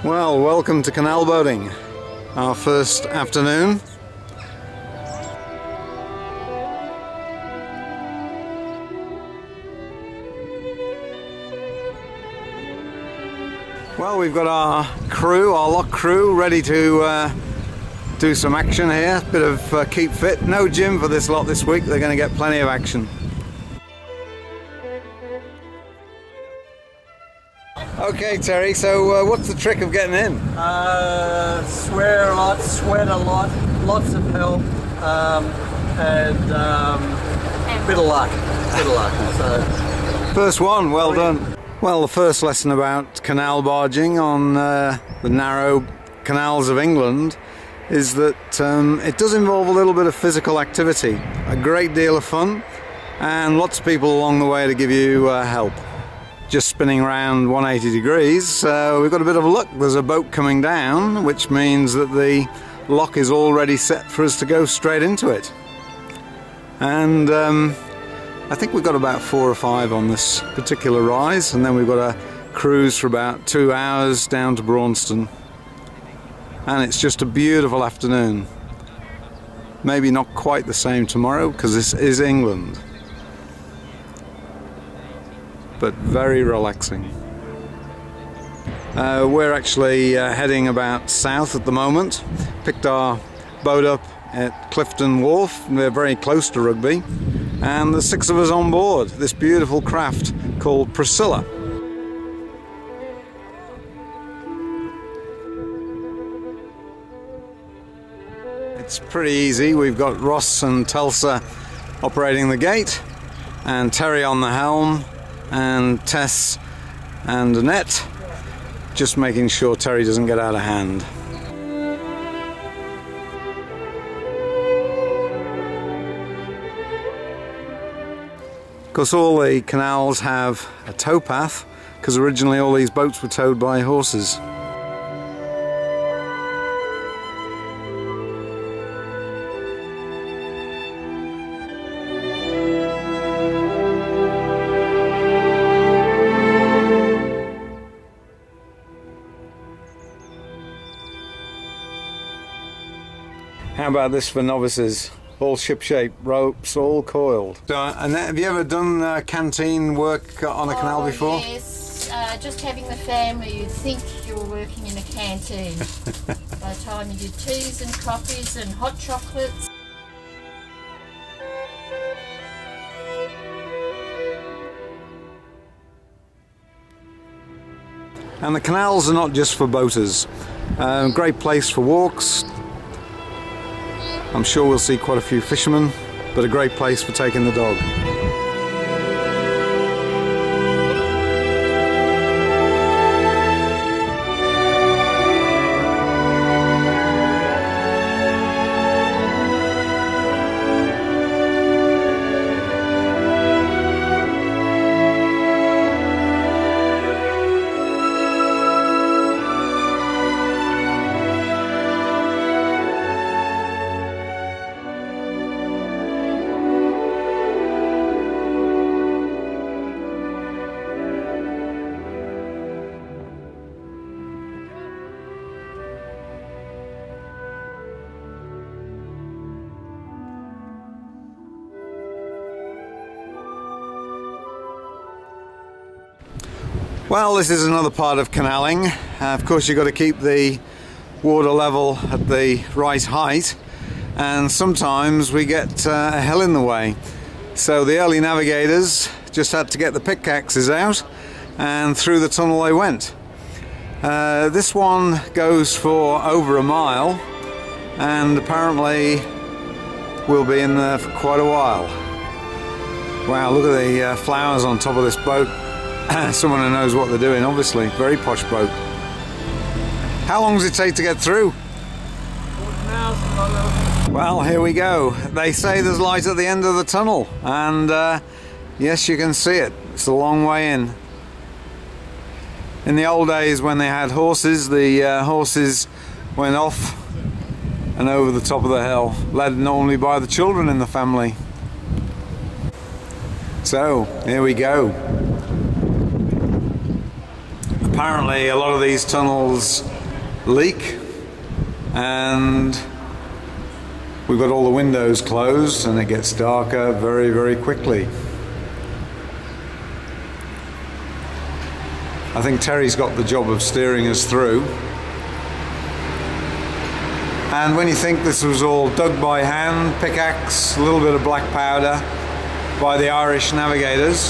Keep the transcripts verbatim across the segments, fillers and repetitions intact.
Well, welcome to canal boating, our first afternoon. Well, we've got our crew, our lock crew, ready to uh, do some action here. Bit of uh, keep fit. No gym for this lot this week. They're going to get plenty of action. Okay, Terry, so uh, what's the trick of getting in? Uh, swear a lot, sweat a lot, lots of help, um, and um, bit of luck, bit of luck. So. First one, well done. Well, the first lesson about canal barging on uh, the narrow canals of England is that um, it does involve a little bit of physical activity, a great deal of fun, and lots of people along the way to give you uh, help. Just spinning around one hundred eighty degrees, so we've got a bit of luck. There's a boat coming down, which means that the lock is already set for us to go straight into it. And um, I think we've got about four or five on this particular rise, and then we've got a cruise for about two hours down to Braunston. And it's just a beautiful afternoon. Maybe not quite the same tomorrow, because this is England. But very relaxing. Uh, we're actually uh, heading about south at the moment. Picked our boat up at Clifton Wharf. We're very close to Rugby, and there's six of us on board this beautiful craft called Priscilla. It's pretty easy. We've got Ross and Tulsa operating the gate, and Terry on the helm, and Tess and Annette just making sure Terry doesn't get out of hand. Of course, all the canals have a towpath, because originally all these boats were towed by horses. How about this for novices? All ship-shape, ropes, all coiled. So, and have you ever done uh, canteen work on a canal oh, before? Yes, uh, just having the family, you'd think you were working in a canteen. By the time you did teas and coffees and hot chocolates. And the canals are not just for boaters. Uh, great place for walks. I'm sure we'll see quite a few fishermen, but a great place for taking the dog. Well, this is another part of canaling. Uh, of course, you've got to keep the water level at the right height, and sometimes we get uh, a hill in the way. So the early navigators just had to get the pickaxes out, and through the tunnel they went. Uh, this one goes for over a mile, and apparently we'll be in there for quite a while. Wow, look at the uh, flowers on top of this boat. Someone who knows what they're doing, obviously. Very posh boat. How long does it take to get through? Well, here we go. They say there's light at the end of the tunnel, and uh, yes, you can see it. It's a long way in. In the old days when they had horses, the uh, horses went off and over the top of the hill, led normally by the children in the family. So, here we go. Apparently a lot of these tunnels leak, and we've got all the windows closed, and it gets darker very, very quickly. I think Terry's got the job of steering us through. And when you think this was all dug by hand, pickaxe, a little bit of black powder by the Irish navigators,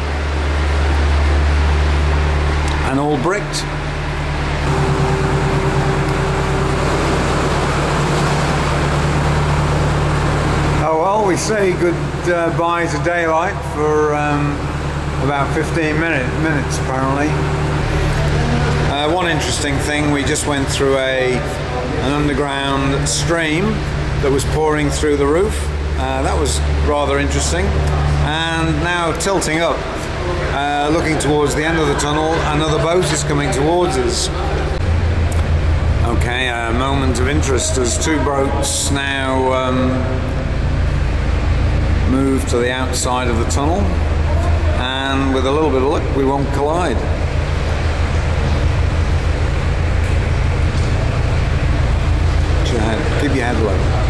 and all bricked. Oh well, we say goodbye to daylight for um, about fifteen minute, minutes apparently. Uh, one interesting thing, we just went through a an underground stream that was pouring through the roof. Uh, that was rather interesting. And now tilting up, uh, looking towards the end of the tunnel, another boat is coming towards us. Okay, a moment of interest as two boats now um, move to the outside of the tunnel, and with a little bit of luck we won't collide. Keep your head, keep your head low.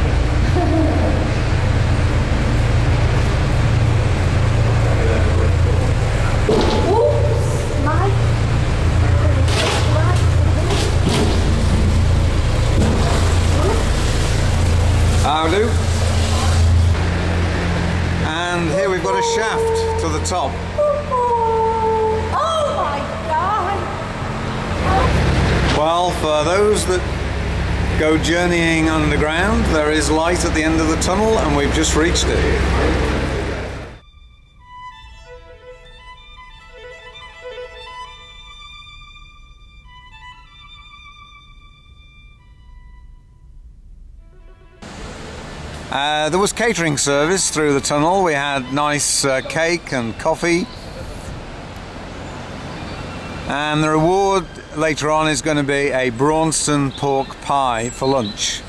How do? And here we've got a shaft to the top. Oh my God! Well, for those that go journeying underground, there is light at the end of the tunnel, and we've just reached it. Uh, there was catering service through the tunnel. We had nice uh, cake and coffee, and the reward later on is going to be a Braunston pork pie for lunch.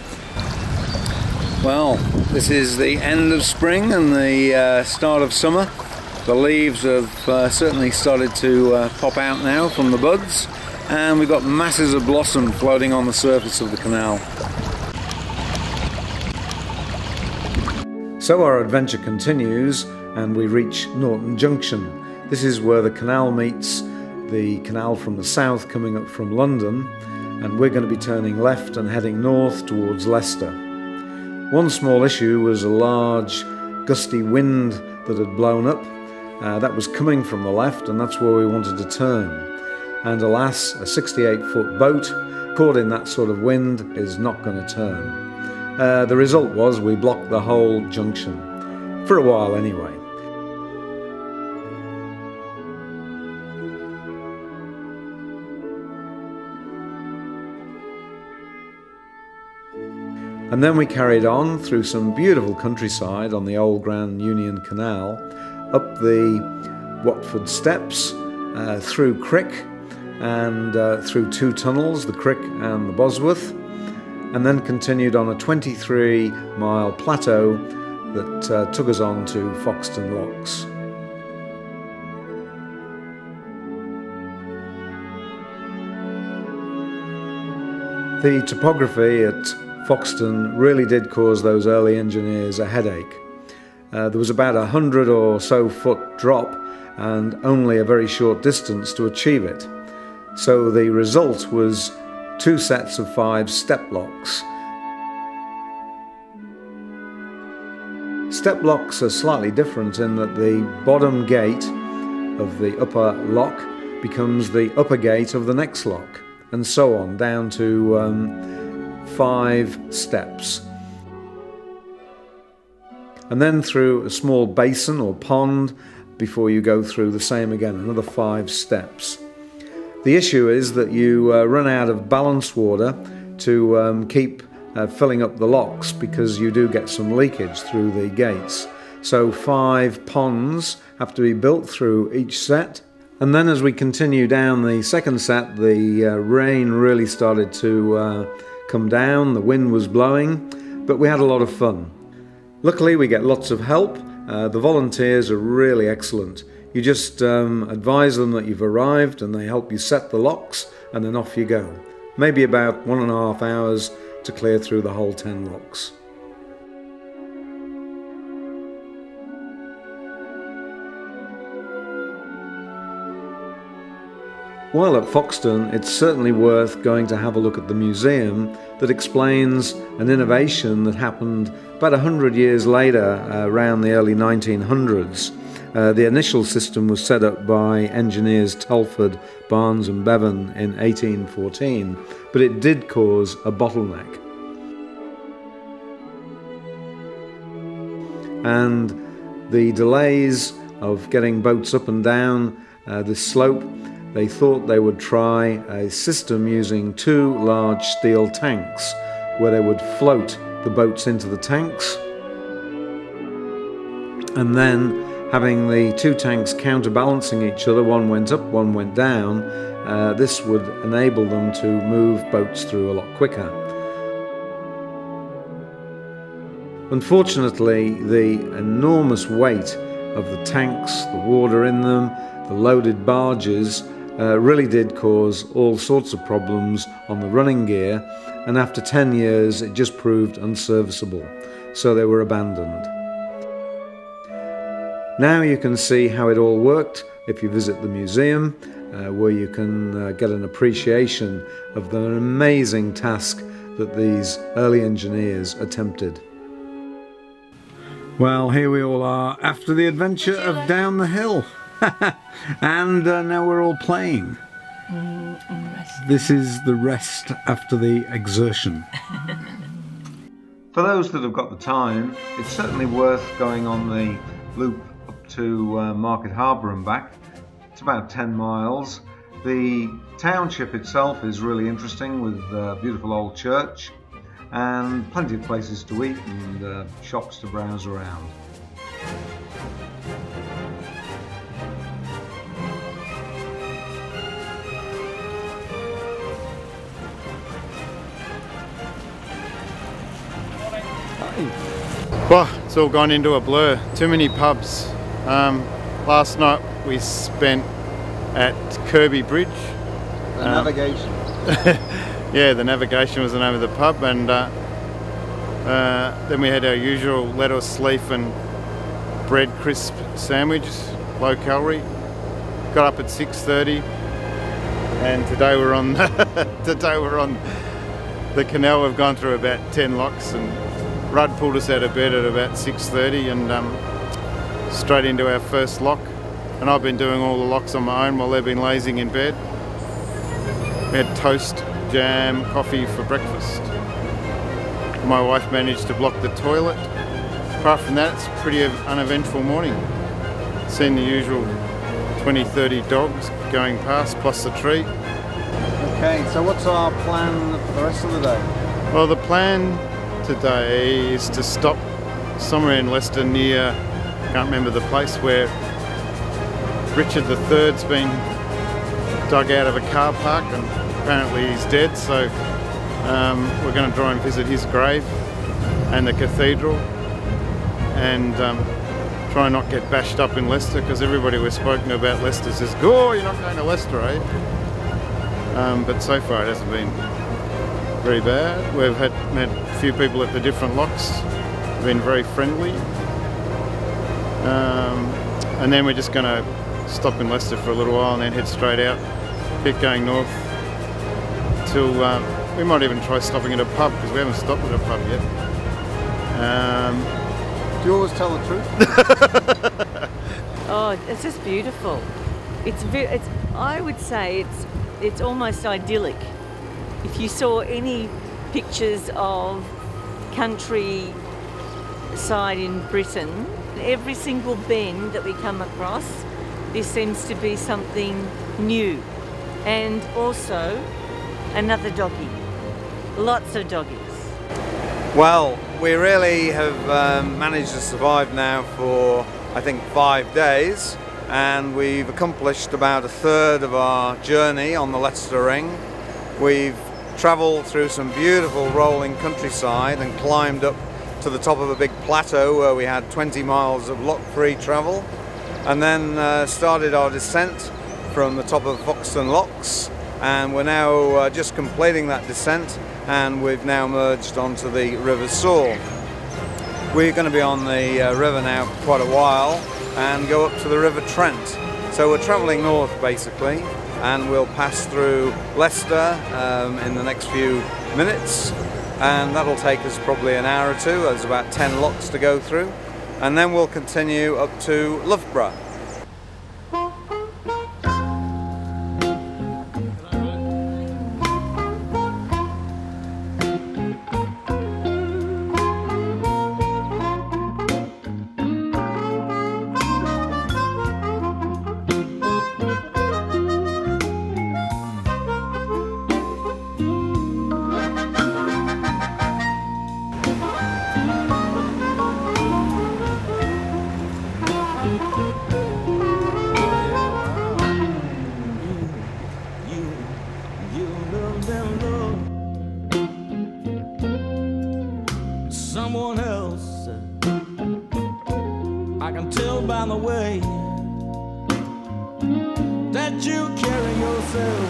Well, this is the end of spring and the uh, start of summer. The leaves have uh, certainly started to uh, pop out now from the buds, and we've got masses of blossom floating on the surface of the canal. So our adventure continues, and we reach Norton Junction. This is where the canal meets the canal from the south coming up from London, and we're going to be turning left and heading north towards Leicester. One small issue was a large gusty wind that had blown up. Uh, that was coming from the left, and that's where we wanted to turn. And alas, a sixty-eight foot boat caught in that sort of wind is not going to turn. Uh, the result was we blocked the whole junction, for a while anyway. And then we carried on through some beautiful countryside on the old Grand Union Canal, up the Watford Steps, uh, through Crick, and uh, through two tunnels, the Crick and the Bosworth, and then continued on a twenty-three mile plateau that uh, took us on to Foxton Locks. The topography at Foxton really did cause those early engineers a headache. Uh, there was about a hundred or so foot drop and only a very short distance to achieve it. So the result was two sets of five step locks. Step locks are slightly different in that the bottom gate of the upper lock becomes the upper gate of the next lock, and so on down to um, five steps. And then through a small basin or pond before you go through the same again, another five steps. The issue is that you uh, run out of ballast water to um, keep uh, filling up the locks, because you do get some leakage through the gates. So five ponds have to be built through each set. And then as we continue down the second set, the uh, rain really started to uh, come down, the wind was blowing, but we had a lot of fun. Luckily we get lots of help. Uh, the volunteers are really excellent. You just um, advise them that you've arrived and they help you set the locks, and then off you go. maybe about one and a half hours to clear through the whole ten locks. While at Foxton, it's certainly worth going to have a look at the museum that explains an innovation that happened about a hundred years later, uh, around the early nineteen hundreds. Uh, the initial system was set up by engineers Telford, Barnes and Bevan in eighteen fourteen, but it did cause a bottleneck. And the delays of getting boats up and down uh, this slope, they thought they would try a system using two large steel tanks where they would float the boats into the tanks, and then having the two tanks counterbalancing each other, one went up, one went down, uh, this would enable them to move boats through a lot quicker. Unfortunately, the enormous weight of the tanks, the water in them, the loaded barges, Uh, really did cause all sorts of problems on the running gear, and after ten years it just proved unserviceable, so they were abandoned. Now you can see how it all worked if you visit the museum, uh, where you can uh, get an appreciation of the amazing task that these early engineers attempted. Well, here we all are after the adventure of down the hill. And uh, now we're all playing. Mm, mm, this is the rest after the exertion. For those that have got the time, it's certainly worth going on the loop up to uh, Market Harbour and back. It's about ten miles. The township itself is really interesting, with a beautiful old church and plenty of places to eat and uh, shops to browse around. Well, it's all gone into a blur. Too many pubs. Um, last night we spent at Kirby Bridge. The um, navigation. Yeah, the navigation was the name of the pub, and uh, uh, then we had our usual lettuce leaf and bread crisp sandwich, low calorie. Got up at six thirty, and today we're on today we're on the canal. We've gone through about ten locks, and Rudd pulled us out of bed at about six thirty and um, straight into our first lock. And I've been doing all the locks on my own while they've been lazing in bed. We had toast, jam, coffee for breakfast. My wife managed to block the toilet. Apart from that, it's a pretty uneventful morning. Seen the usual twenty, thirty dogs going past, plus the tree. Okay, so what's our plan for the rest of the day? Well, the plan today is to stop somewhere in Leicester near, I can't remember the place, where Richard the third's been dug out of a car park and apparently he's dead, so um, we're going to try and visit his grave and the cathedral, and um, try and not get bashed up in Leicester, because everybody we've spoken about Leicester says, "Oh, you're not going to Leicester, eh?" Um, but so far it hasn't been very bad. We've had met a few people at the different locks, been very friendly, um, and then we're just going to stop in Leicester for a little while and then head straight out, keep going north till um, we might even try stopping at a pub, because we haven't stopped at a pub yet. Um, Do you always tell the truth? Oh, it's just beautiful. It's, it's I would say it's it's almost idyllic. If you saw any pictures of countryside in Britain, every single bend that we come across, there seems to be something new. And also another doggy. Lots of doggies. Well, we really have um, managed to survive now for, I think, five days, and we've accomplished about a third of our journey on the Leicester Ring. We've travelled through some beautiful rolling countryside and climbed up to the top of a big plateau where we had twenty miles of lock-free travel, and then uh, started our descent from the top of Foxton Locks and we're now uh, just completing that descent, and we've now merged onto the River Soar. We're going to be on the uh, river now for quite a while and go up to the River Trent. So we're travelling north basically, and we'll pass through Leicester um, in the next few minutes, and that'll take us probably an hour or two. There's about ten locks to go through, and then we'll continue up to Loughborough. Someone else, I can tell by the way that you carry yourself.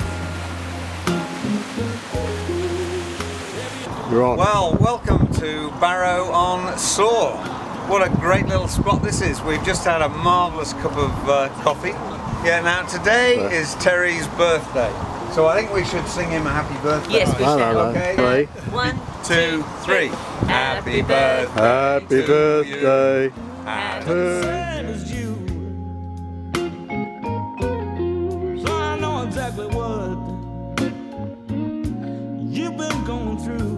Right. Well, welcome to Barrow on Soar. What a great little spot this is. We've just had a marvellous cup of uh, coffee. Yeah, now today yeah. is Terry's birthday, so I think we should sing him a happy birthday. Yes, we should. Okay. Three. One, Two, three. Happy birthday. Happy birthday. Happy Same as you. So I know exactly what you've been going through.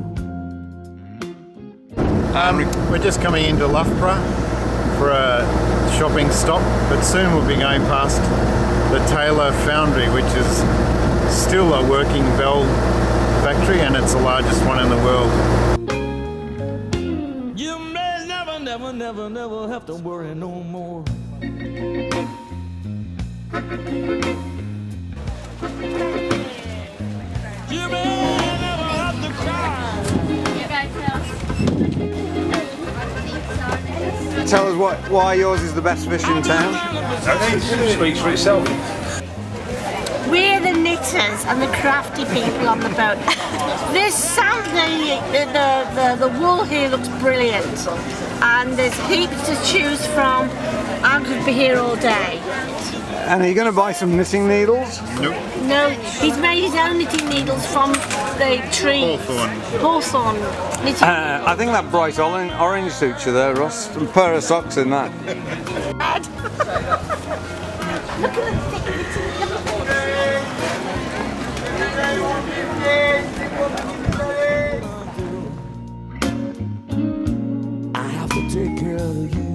Um, we're just coming into Loughborough for a shopping stop, but soon we'll be going past the Taylor Foundry, which is still a working bell factory, and it's the largest one in the world. You may never, never, never, never have to worry no more. You may never have to cry. Tell us what, why yours is the best fish in town. It speaks for itself. We're the knitters and the crafty people on the boat. This sand, the, the, the, the wool here looks brilliant, and there's heaps to choose from. I could be here all day. And are you going to buy some knitting needles? Nope. No, he's made his own knitting needles from the trees. Hawthorn. Hawthorn knitting Uh, I think that bright orange, orange suits you there, Ross. A pair of socks in that. Look at the thick knitting. I have to take care of you.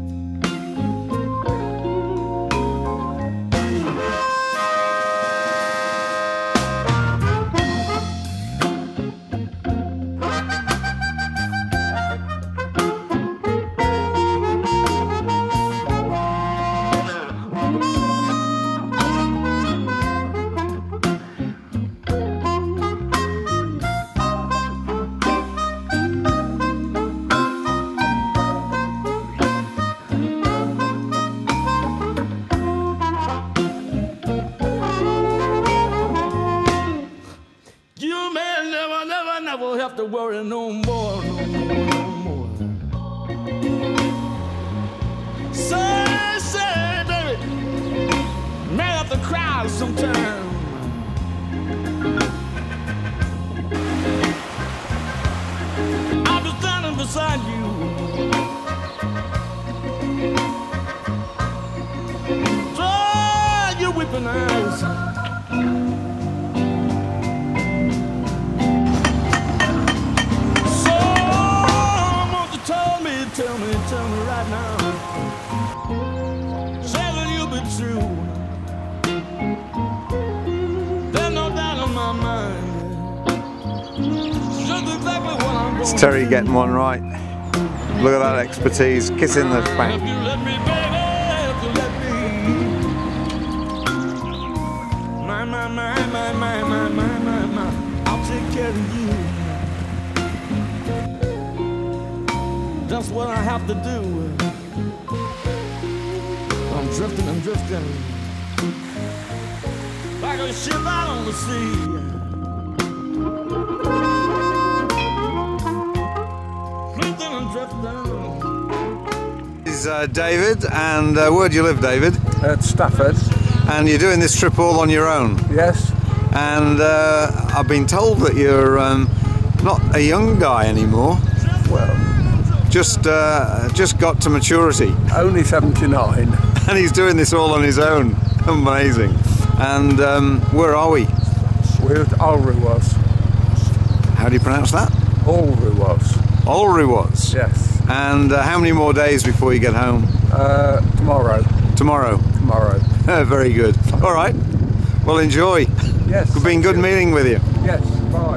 Never have to worry no more, no more, no more. Say, say, baby, may have to cry sometime. I'll be standing beside you. Dry your weeping eyes. Tell me, tell me right now, say that you'll be true. There's no doubt in my mind. Just exactly what I'm going. It's Terry getting one right. Look at that expertise, kissing the bank. If you let me, baby, if you let me. My, my, my, my, my, my, my, my, my, I'll take care of you. That's what I have to do. I'm drifting, I'm drifting. I like a ship out on the sea. Drifting and drifting. This is uh, David, and uh, where do you live, David? At Stafford. And you're doing this trip all on your own? Yes. And uh, I've been told that you're um, not a young guy anymore. Well, Just uh, just got to maturity. only seventy-nine. And he's doing this all on his own. Amazing. And um, where are we? We're at Alrewas. How do you pronounce that? Alrewas. Alrewas. Yes. And uh, how many more days before you get home? Uh, tomorrow. Tomorrow. Tomorrow. Very good. All right. Well, enjoy. Yes. It's been good you. meeting with you. Yes. Bye.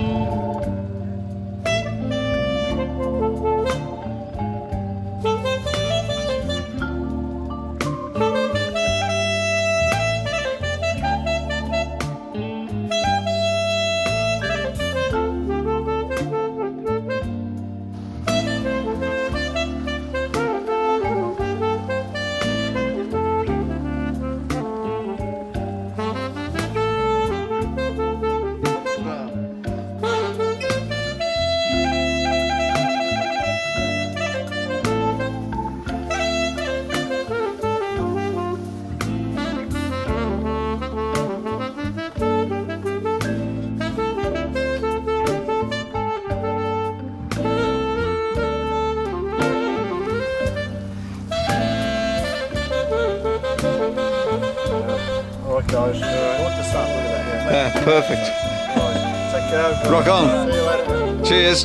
Alright guys, uh, I want to start looking at here. Yeah, perfect. Right, take care. Rock on. See you later. Cheers.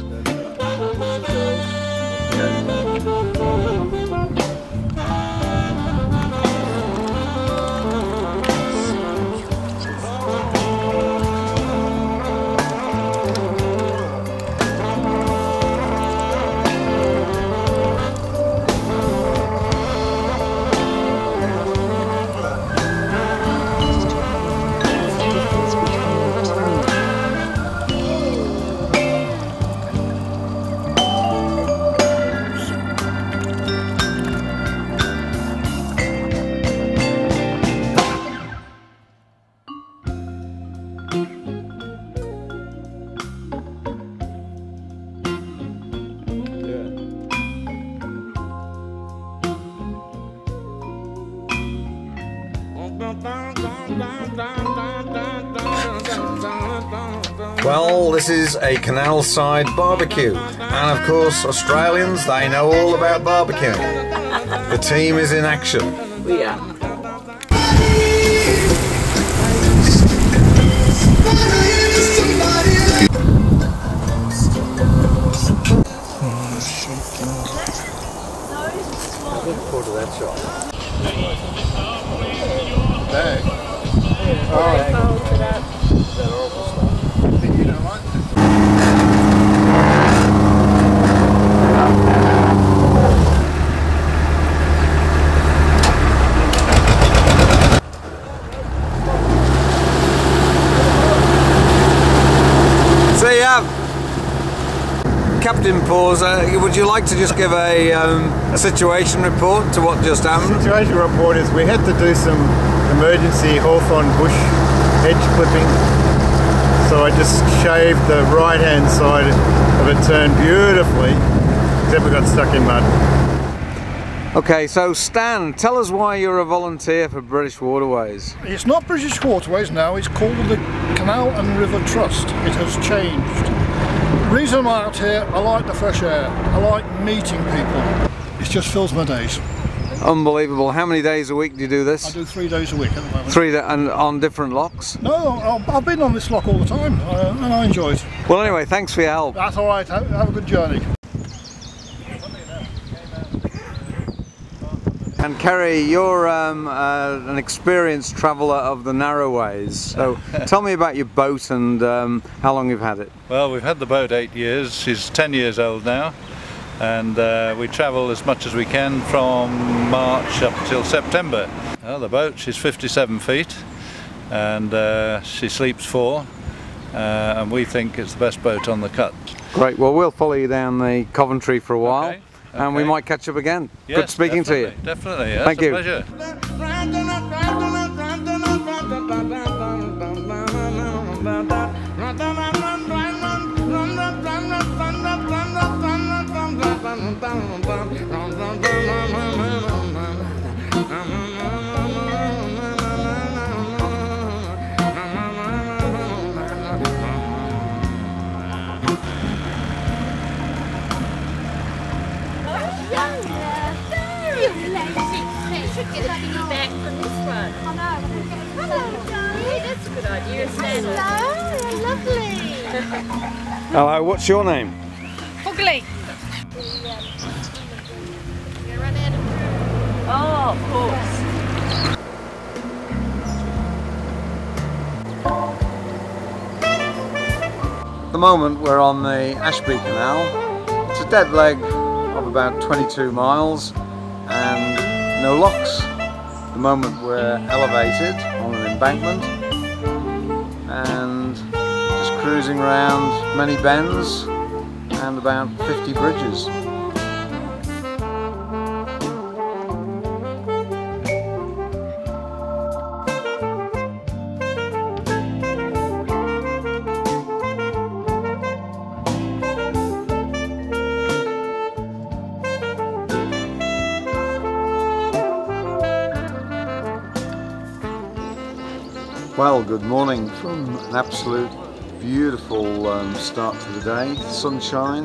Well, this is a canal side barbecue, and of course Australians, they know all about barbecuing. The team is in action. We are. Forward to that shot. Bag. You don't like See ya! Captain Paws, uh, would you like to just give a, um, a situation report to what just happened? The situation report is we had to do some emergency hawthorn bush edge clipping, so I just shaved the right hand side of a turn beautifully, except we got stuck in mud. Okay, so Stan, tell us why you're a volunteer for British Waterways. It's not British Waterways now, it's called the Canal and River Trust. It has changed. The reason I'm out here, I like the fresh air, I like meeting people. It just fills my days. Unbelievable. How many days a week do you do this? I do three days a week at the moment. Three da and on different locks? No, I've been on this lock all the time uh, and I enjoy it. Well, anyway, thanks for your help. That's alright, have, have a good journey. And Kerry, you're um, uh, an experienced traveller of the narrowways, so tell me about your boat and um, how long you've had it. Well, we've had the boat eight years, she's ten years old now, and uh, we travel as much as we can from March up till September. Well, the boat, she's fifty-seven feet, and uh, she sleeps four, uh, and we think it's the best boat on the cut. Great, well we'll follow you down the Coventry for a while. Okay. And Okay. we might catch up again. Yes, Good speaking definitely, to you. Definitely, yes, Thank a you. pleasure. Hello, you're lovely. Hello, what's your name? Ugly. Oh, of course. At the moment we're on the Ashby Canal. It's a dead leg of about twenty-two miles and no locks. At the moment we're elevated on an embankment and just cruising around many bends and about fifty bridges. Well, good morning from an absolute beautiful um, start to the day. Sunshine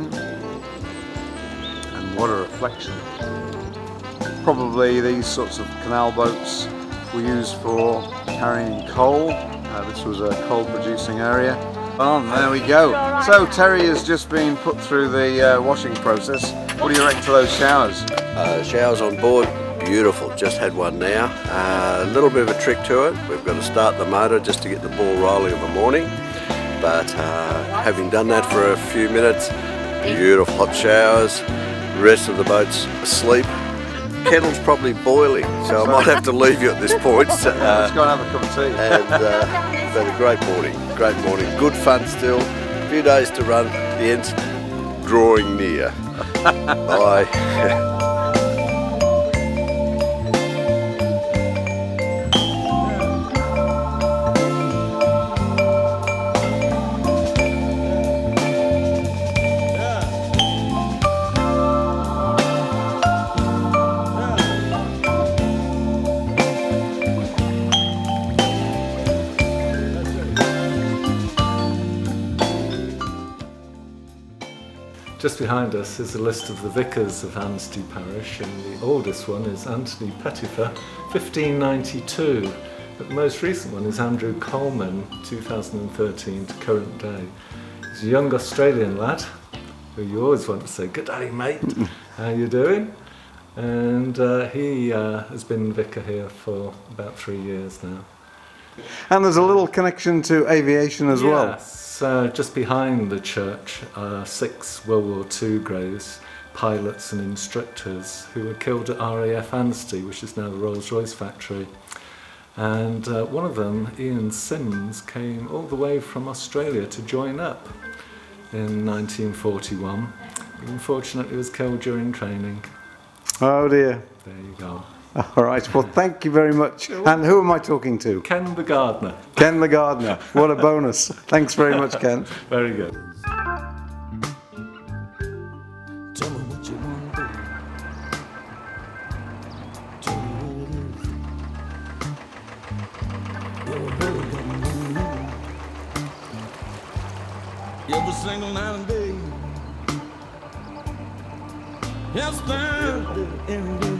and what a reflection. Probably these sorts of canal boats were used for carrying coal. Uh, this was a coal producing area. Oh, there we go. So Terry has just been put through the uh, washing process. What do you reckon to those showers? Uh, showers on board. Beautiful, just had one now. Uh, a little bit of a trick to it. We've got to start the motor just to get the ball rolling in the morning. But uh, having done that for a few minutes, beautiful hot showers, the rest of the boat's asleep. Kettle's probably boiling, so I might have to leave you at this point. Uh, Let's go and have a cup of tea. And uh, it's had a great morning, great morning. Good fun still, a few days to run, the end's drawing near. Bye. Just behind us is a list of the vicars of Anstey Parish, and the oldest one is Anthony Pettifer, fifteen ninety-two. But the most recent one is Andrew Coleman, two thousand thirteen to current day. He's a young Australian lad who you always want to say, "Good day, mate, how you doing?" And uh, he uh, has been vicar here for about three years now. And there's a little connection to aviation as well. Yes. Uh, just behind the church are six World War Two graves, pilots and instructors who were killed at R A F Anstey, which is now the Rolls-Royce factory. And uh, one of them, Ian Sims, came all the way from Australia to join up in nineteen forty-one. But unfortunately was killed during training. Oh dear. There you go. All right, well thank you very much. And who am I talking to? Ken the gardener. Ken the gardener. What a bonus. Thanks very much, Ken. Very good. Tell me what you want to do. Tell me what it is. You're a bird got me. Every single night and day. Yes, man. Every day.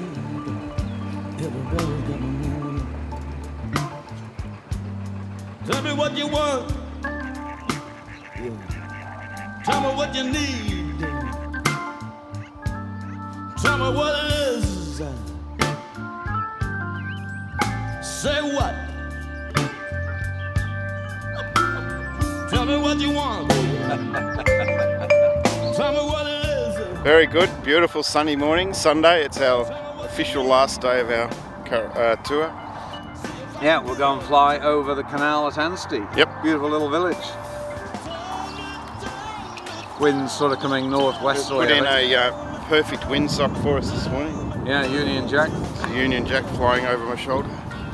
Tell me what you want. Yeah. Tell me what you need. Tell me what it is. Say what? Tell me what you want. Tell me what it is. Very good, beautiful sunny morning, Sunday. It's our official last day of our uh, tour. Yeah, we'll go and fly over the canal at Anstey. Yep. Beautiful little village. Wind's sort of coming northwesterly. Put in a uh, perfect windsock for us this morning. Yeah, Union Jack. It's a Union Jack flying over my shoulder.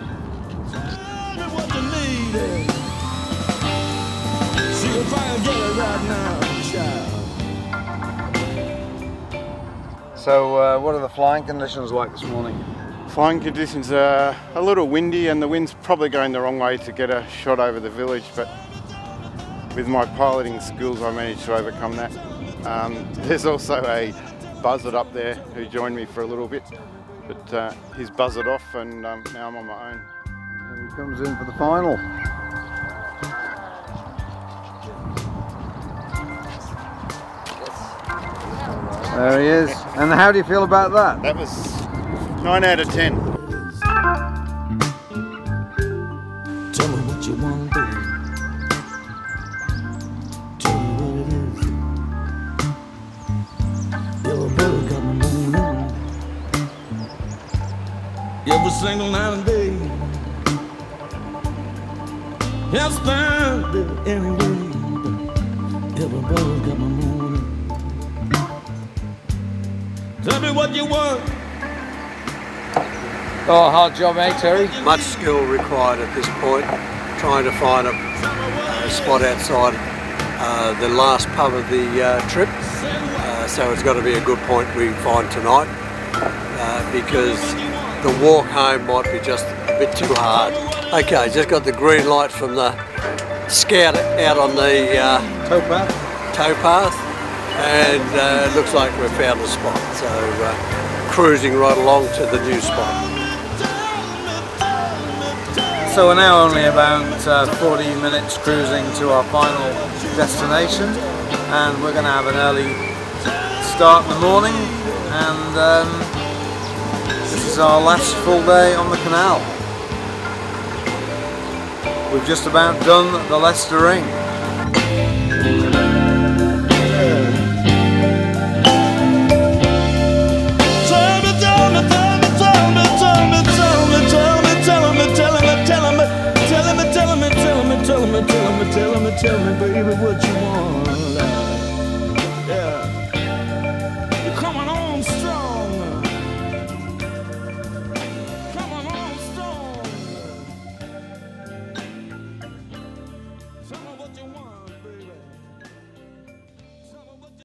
So, uh, what are the flying conditions like this morning? Flying conditions are a little windy and the wind's probably going the wrong way to get a shot over the village, but with my piloting skills I managed to overcome that. Um, there's also a buzzard up there who joined me for a little bit, but uh, he's buzzed off and um, now I'm on my own. And he comes in for the final. There he is. And how do you feel about that? That was nine out of ten. Tell me what you want to do. Tell me what it is. Yellow bird got me moaning every single night and day. Yes, man, anyway. Yellow bird got me moaning. Tell me what you want. Oh, hard job, eh, Terry? Much skill required at this point, trying to find a, a spot outside uh, the last pub of the uh, trip. Uh, so it's got to be a good point we find tonight, uh, because the walk home might be just a bit too hard. Okay, just got the green light from the scout out on the uh, towpath. towpath, and uh, it looks like we've found a spot. So uh, cruising right along to the new spot. So we're now only about uh, forty minutes cruising to our final destination, and we're going to have an early start in the morning, and um, this is our last full day on the canal. We've just about done the Leicester Ring.